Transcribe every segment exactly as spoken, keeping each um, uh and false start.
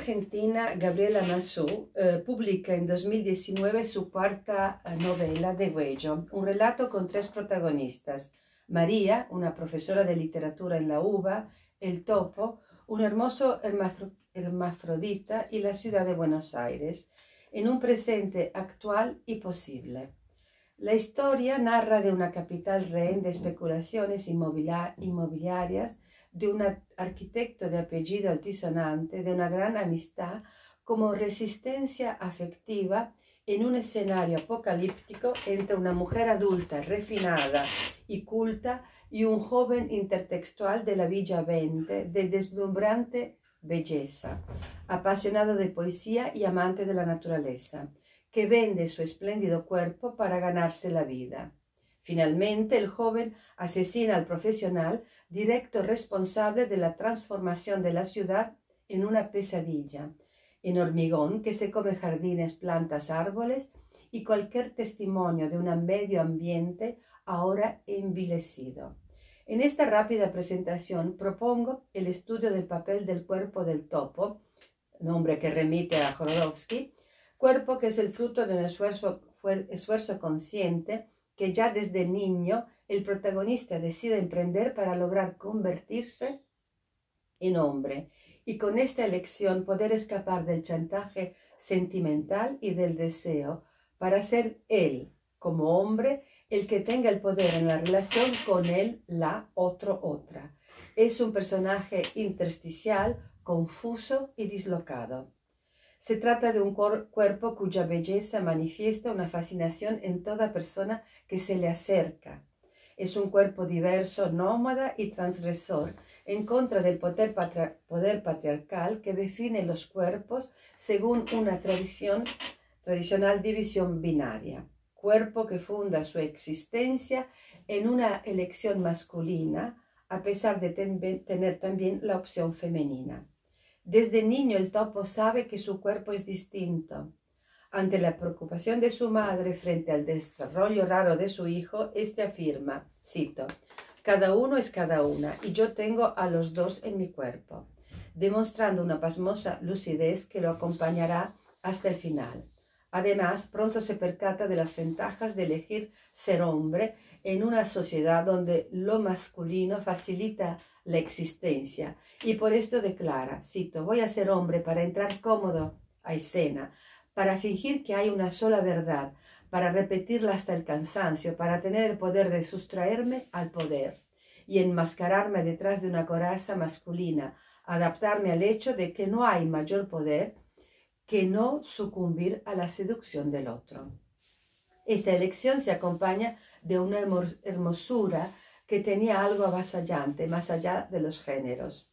argentina Gabriela Mazú eh, publica en dos mil diecinueve su cuarta novela Degüello, un relato con tres protagonistas: María, una profesora de literatura en la UBA; el topo, un hermoso hermafro hermafrodita; y la ciudad de Buenos Aires, en un presente actual y posible. La historia narra de una capital rehén de especulaciones inmobiliarias, de un arquitecto de apellido altisonante, de una gran amistad como resistencia afectiva en un escenario apocalíptico entre una mujer adulta, refinada y culta, y un joven intertextual de la Villa veinte, de deslumbrante belleza, apasionado de poesía y amante de la naturaleza, que vende su espléndido cuerpo para ganarse la vida. Finalmente, el joven asesina al profesional, directo responsable de la transformación de la ciudad en una pesadilla, en hormigón que se come jardines, plantas, árboles y cualquier testimonio de un medio ambiente ahora envilecido. En esta rápida presentación propongo el estudio del papel del cuerpo del topo, nombre que remite a Jodorowsky, cuerpo que es el fruto de un esfuerzo, esfuerzo consciente que ya desde niño el protagonista decide emprender para lograr convertirse en hombre, y con esta elección poder escapar del chantaje sentimental y del deseo para ser él, como hombre, el que tenga el poder en la relación con él, la, otro, otra. Es un personaje intersticial, confuso y dislocado. Se trata de un cuerpo cuya belleza manifiesta una fascinación en toda persona que se le acerca. Es un cuerpo diverso, nómada y transgresor, en contra del poder, patri poder patriarcal que define los cuerpos según una tradición, tradicional división binaria. Cuerpo que funda su existencia en una elección masculina, a pesar de ten tener también la opción femenina. Desde niño el topo sabe que su cuerpo es distinto. Ante la preocupación de su madre frente al desarrollo raro de su hijo, éste afirma, cito, «Cada uno es cada una y yo tengo a los dos en mi cuerpo», demostrando una pasmosa lucidez que lo acompañará hasta el final. Además, pronto se percata de las ventajas de elegir ser hombre en una sociedad donde lo masculino facilita la existencia, y por esto declara, cito, «Voy a ser hombre para entrar cómodo a escena, para fingir que hay una sola verdad, para repetirla hasta el cansancio, para tener el poder de sustraerme al poder y enmascararme detrás de una coraza masculina, adaptarme al hecho de que no hay mayor poder que no sucumbir a la seducción del otro». Esta elección se acompaña de una hermosura que tenía algo avasallante, más allá de los géneros.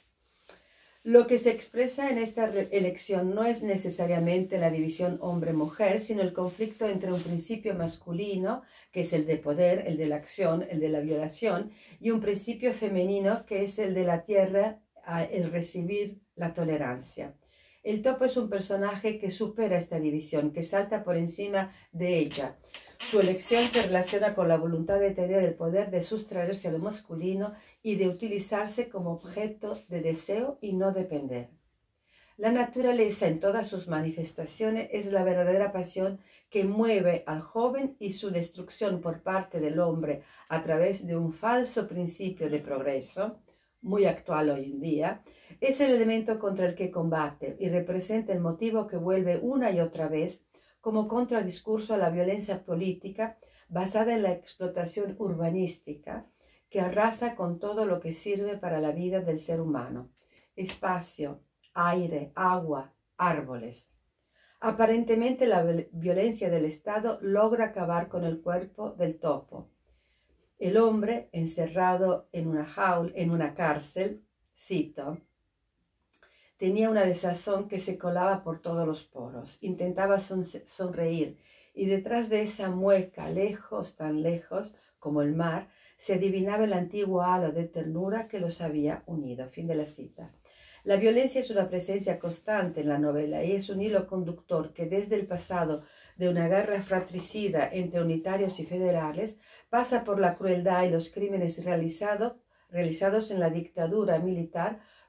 Lo que se expresa en esta elección no es necesariamente la división hombre-mujer, sino el conflicto entre un principio masculino, que es el de poder, el de la acción, el de la violación, y un principio femenino, que es el de la tierra, el recibir la tolerancia. El topo es un personaje que supera esta división, que salta por encima de ella. Su elección se relaciona con la voluntad de tener el poder de sustraerse a lo masculino y de utilizarse como objeto de deseo y no depender. La naturaleza en todas sus manifestaciones es la verdadera pasión que mueve al joven, y su destrucción por parte del hombre a través de un falso principio de progreso, muy actual hoy en día, es el elemento contra el que combate y representa el motivo que vuelve una y otra vez como contradiscurso a la violencia política basada en la explotación urbanística que arrasa con todo lo que sirve para la vida del ser humano: espacio, aire, agua, árboles. Aparentemente la violencia del Estado logra acabar con el cuerpo del topo. El hombre, encerrado en una jaula, en una cárcel, cito, tenía una desazón que se colaba por todos los poros. Intentaba son sonreír, y detrás de esa mueca, lejos, tan lejos como el mar, se adivinaba el antiguo halo de ternura que los había unido. Fin de la cita. La violencia es una presencia constante en la novela y es un hilo conductor que desde el pasado de una guerra fratricida entre unitarios y federales pasa por la crueldad y los crímenes realizado, realizados en la dictadura militar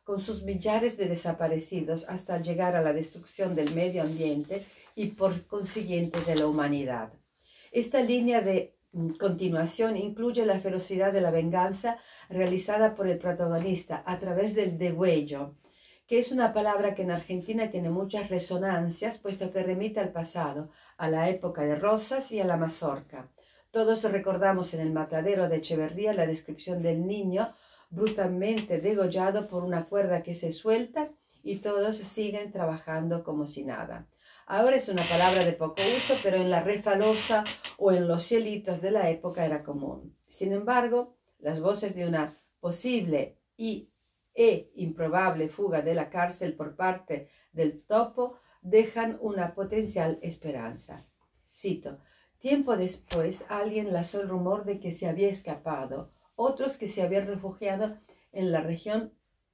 con sus millares de desaparecidos hasta llegar a la destrucción del medio ambiente y por consiguiente de la humanidad. Esta línea de continuación incluye la ferocidad de la venganza realizada por el protagonista a través del degüello, que es una palabra que en Argentina tiene muchas resonancias, puesto que remite al pasado, a la época de Rosas y a la mazorca. Todos recordamos en el matadero de Echeverría la descripción del niño brutalmente degollado por una cuerda que se suelta y todos siguen trabajando como si nada. Ahora es una palabra de poco uso, pero en la Refalosa o en los cielitos de la época era común. Sin embargo, las voces de una posible y e improbable fuga de la cárcel por parte del Topo dejan una potencial esperanza. Cito: tiempo después alguien lanzó el rumor de que se había escapado, otros que se habían refugiado en la región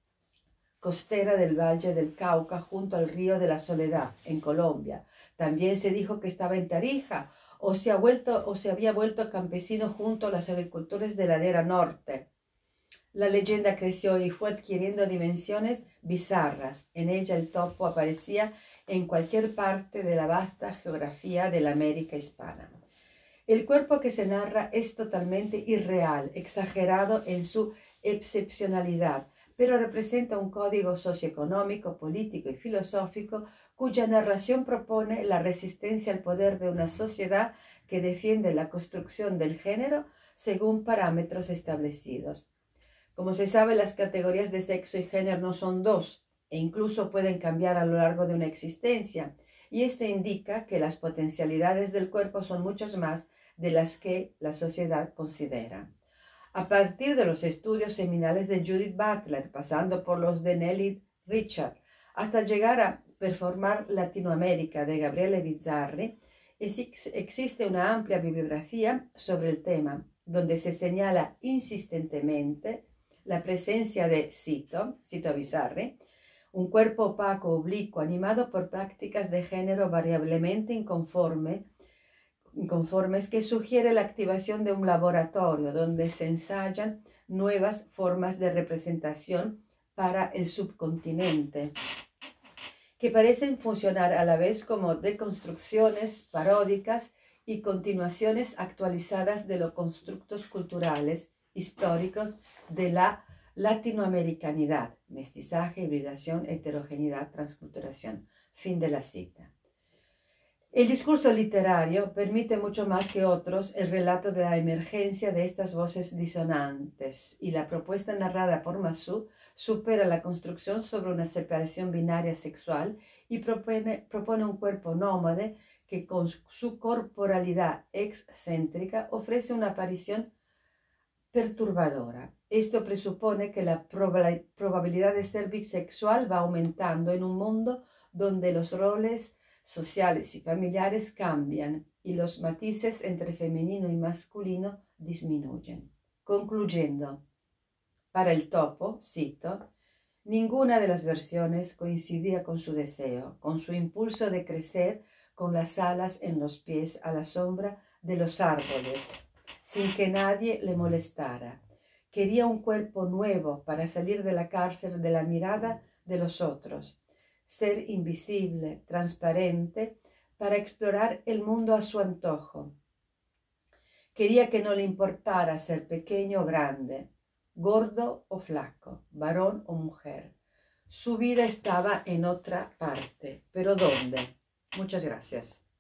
costera del Valle del Cauca junto al río de la Soledad, en Colombia. También se dijo que estaba en Tarija o se, ha vuelto, o se había vuelto campesino junto a los agricultores de la ladera norte. La leyenda creció y fue adquiriendo dimensiones bizarras. En ella el Topo aparecía en cualquier parte de la vasta geografía de la América hispana. El cuerpo que se narra es totalmente irreal, exagerado en su excepcionalidad, pero representa un código socioeconómico, político y filosófico cuya narración propone la resistencia al poder de una sociedad que defiende la construcción del género según parámetros establecidos. Como se sabe, las categorías de sexo y género no son dos, e incluso pueden cambiar a lo largo de una existencia, y esto indica que las potencialidades del cuerpo son muchas más de las que la sociedad considera. A partir de los estudios seminales de Judith Butler, pasando por los de Nelly Richard, hasta llegar a Performar Latinoamérica de Gabriele Bizzarri, existe una amplia bibliografía sobre el tema, donde se señala insistentemente la presencia de, cito, cito a Bizzarri, un cuerpo opaco, oblicuo, animado por prácticas de género variablemente inconforme, inconformes que sugiere la activación de un laboratorio donde se ensayan nuevas formas de representación para el subcontinente, que parecen funcionar a la vez como deconstrucciones paródicas y continuaciones actualizadas de los constructos culturales históricos de la latinoamericanidad, mestizaje, hibridación, heterogeneidad, transculturación. Fin de la cita. El discurso literario permite mucho más que otros el relato de la emergencia de estas voces disonantes, y la propuesta narrada por Massu supera la construcción sobre una separación binaria sexual y propone, propone un cuerpo nómade que con su corporalidad excéntrica ofrece una aparición perturbadora. Esto presupone que la probabilidad de ser bisexual va aumentando en un mundo donde los roles sociales y familiares cambian y los matices entre femenino y masculino disminuyen. Concluyendo, para el Topo, cito, ninguna de las versiones coincidía con su deseo, con su impulso de crecer con las alas en los pies a la sombra de los árboles, sin que nadie le molestara. Quería un cuerpo nuevo para salir de la cárcel de la mirada de los otros, ser invisible, transparente, para explorar el mundo a su antojo. Quería que no le importara ser pequeño o grande, gordo o flaco, varón o mujer. Su vida estaba en otra parte. ¿Pero dónde? Muchas gracias.